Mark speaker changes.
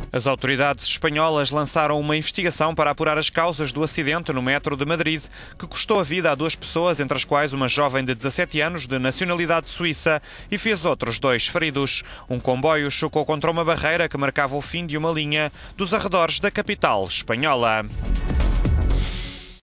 Speaker 1: As autoridades espanholas lançaram uma investigação para apurar as causas do acidente no Metro de Madrid, que custou a vida a 2 pessoas, entre as quais uma jovem de 17 anos de nacionalidade suíça, e fez outros 2 feridos. Um comboio chocou contra uma barreira que marcava o fim de uma linha dos arredores da capital espanhola.